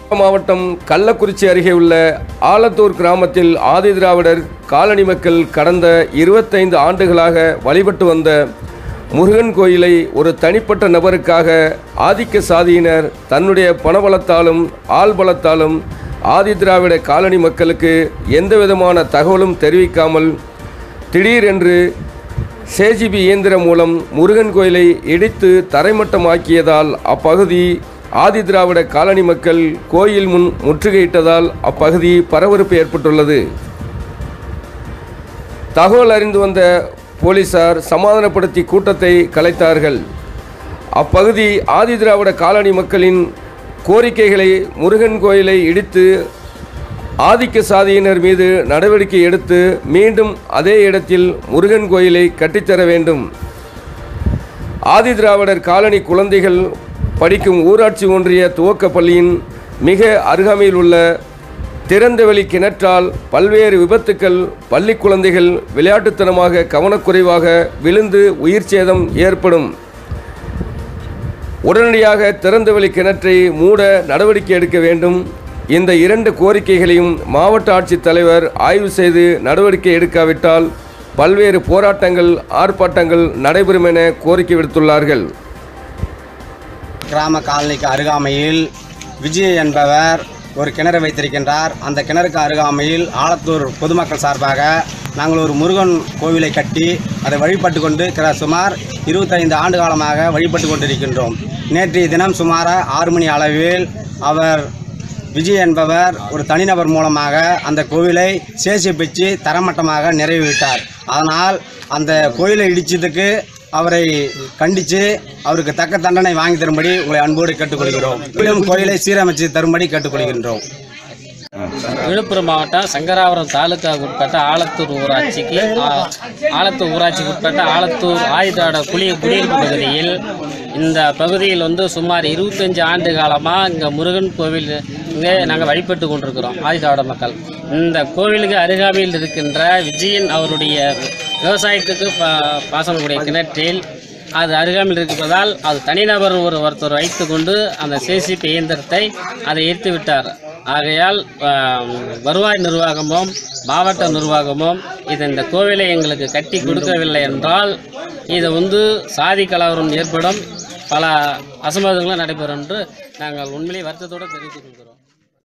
மாவட்டம் கள்ளக்குறிச்சி அருகே உள்ள ஆலத்தூர் கிராமத்தில் ஆதிதிராவிடர் காலனி மக்கள் கடந்த 25 ஆண்டுகளாக வழிபட்டு வந்த முருகன் கோயிலை ஒரு தனிப்பட்ட நபருக்காக ஆதிக்க சாதியினர் தன்னுடைய பணபலத்தாலும் ஆள்பலத்தாலும் ஆதிதிராவிட காலனி மக்களுக்கு எந்தவிதமான தகவலும் தெரிவிக்காமல் திடீரென்று சேஜிபி இயந்திரம் மூலம் முருகன் கோயிலை இடித்து தரைமட்டமாக்கியதால் அப்பகுதி ஆதிதிராவிட காலனி மக்கள் கோயில் முன் முற்றுகையிட்டதால் அப்பகுதி பரபரப்பு ஏற்பட்டுள்ளது. தகவல் அறிந்து வந்த போலீசார் சமாதானப்படுத்தி கூட்டத்தை கலைத்தார்கள். அப்பகுதி ஆதிதிராவிட காலனி மக்களின் கோரிக்கைகளை முருகன் கோயிலை இடித்து ஆதிக்க சாதியினர் மீது நடவடிக்கை எடுத்து மீண்டும் அதே இடத்தில் முருகன் கோயிலை கட்டித்தர வேண்டும். ஆதிதிராவிடர் காலனி குழந்தைகள் படிக்கும் ஊராட்சி ஒன்றிய துவக்க பள்ளியின் மிக அருகாமையில் உள்ள திறந்தவெளி கிணற்றால் பல்வேறு விபத்துக்கள், பள்ளி குழந்தைகள் விளையாட்டுத்தனமாக கவனக்குறைவாக விழுந்து உயிர் சேதம் ஏற்படும். உடனடியாக திறந்தவெளி கிணற்றை மூட நடவடிக்கை எடுக்க வேண்டும். இந்த 2 கோரிக்கைகளையும் மாவட்ட ஆட்சித்தலைவர் ஆய்வு செய்து நடவடிக்கை எடுக்காவிட்டால் பல்வேறு போராட்டங்கள், ஆர்ப்பாட்டங்கள் நடைபெறும் என கோரிக்கை விடுத்துள்ளார்கள். கிராம காலனிக்கு அருகாமையில் விஜய் என்பவர் ஒரு கிணறு வைத்திருக்கின்றார். அந்த கிணறுக்கு அருகாமையில் ஆலத்தூர் பொதுமக்கள் சார்பாக நாங்கள் ஒரு முருகன் கோவிலை கட்டி அதை வழிபட்டு கொண்டு சுமார் 25 ஆண்டு காலமாக வழிபட்டு கொண்டிருக்கின்றோம். நேற்றைய தினம் சுமார் 6 மணி அளவில் அவர் விஜய் என்பவர் ஒரு தனிநபர் மூலமாக அந்த கோவிலை சேசிப்பிச்சு தரமட்டமாக நிறைவேற்றார். அதனால் அந்த கோயிலை இடித்ததுக்கு அவரை கண்டித்து அவருக்கு தக்க தண்டனை வாங்கி தரும்படி உங்களை அன்போடு கேட்டுக்கொள்கிறோம். மேலும் கோயிலை சீரமைச்சு தரும்படி கேட்டுக்கொள்கின்றோம். விழுப்புரம் மாவட்டம் சங்கராபுரம் தாலுகாவுக்கு உட்பட்ட ஆலத்தூர் ஊராட்சிக்கு உட்பட்ட ஆலத்தூர் ஆதிதிராவிடர் குடியிருப்பு பகுதியில் இந்த பகுதியில் சுமார் 25 ஆண்டு காலமாக இங்கே முருகன் கோவில் இங்கே நாங்கள் வழிபட்டு கொண்டிருக்கிறோம் ஆதிதிராவிட மக்கள். இந்த கோவிலுக்கு அருகாமையில் இருக்கின்ற விஜயன் அவருடைய விவசாயத்துக்கு பாசனக்கூடிய கிணற்றில் அது அருகாமையில் இருப்பதால் அது தனிநபர் ஒருத்தர் வைத்து கொண்டு அந்த சேசிபி இயந்திரத்தை அதை எரித்து விட்டார். ஆகையால் வருவாய் நிர்வாகமும் மாவட்ட நிர்வாகமும் இந்த கோவிலை எங்களுக்கு கட்டி கொடுக்கவில்லை என்றால் இது சாதி கலவரம் ஏற்படும், பல அசம்பாவிதங்களும் நடைபெறும் என்று நாங்கள் உண்மையிலே வருத்தத்தோடு தெரிவித்துக் கொள்கிறோம்.